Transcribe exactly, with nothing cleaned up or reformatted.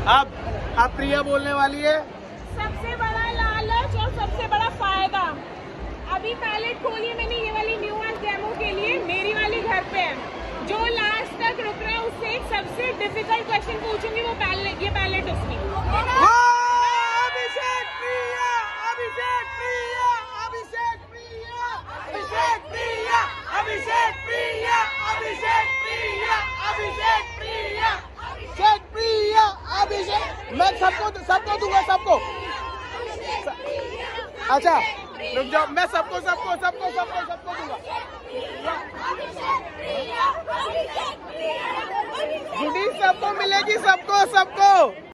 अब अब प्रिया बोलने वाली है। सबसे बड़ा लालच और सबसे बड़ा फायदा। अभी पैलेट खोली है मैंने ये वाली न्यू आज डेमो के लिए, मेरी वाली घर पे है। जो लास्ट तक रुक रहा है उससे एक सबसे डिफिकल्ट क्वेश्चन पूछूंगी, वो पैलेट, ये पैलेट उसकी। अभिषेक प्रिया, अभिषेक प्रिया, अभिषेक प्रिया, अभिषेक प्रिया, अभिषेक प्रिया, अभिषेक प्रिया, अभिषेक प्रिया, अभिषेक प्रिया, अभिषेक। मैं सबको सबको दूंगा, सबको। अच्छा रुक जाओ, मैं सबको सबको सबको सबको सबको दूंगा। गुडी सबको मिलेगी, सबको सबको।